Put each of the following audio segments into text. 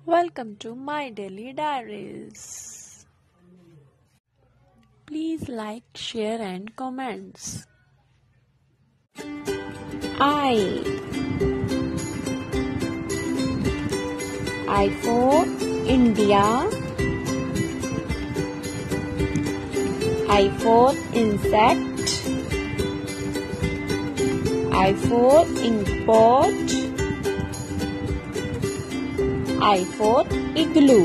Welcome to my daily diaries. Please like, share and comments. I for India. I for insect. I for import. I for igloo.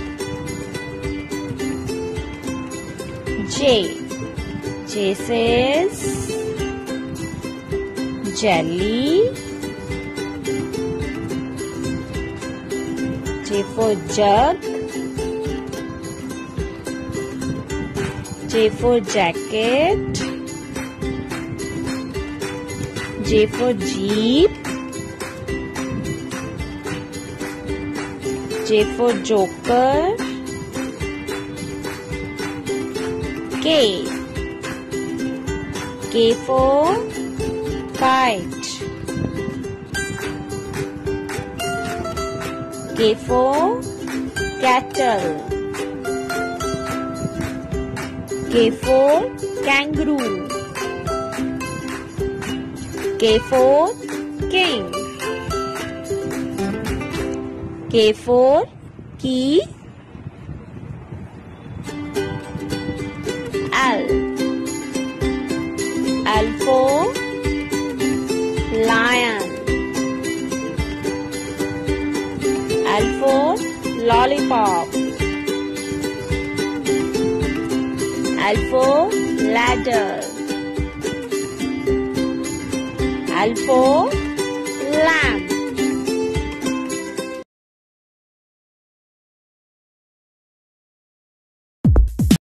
J says jelly. J for jug. J for jacket. J for jeep. J for joker. K for kite. K for cattle. K for kangaroo. K for king. K for key. L for lion. L for lollipop. L for ladder. L for lamp.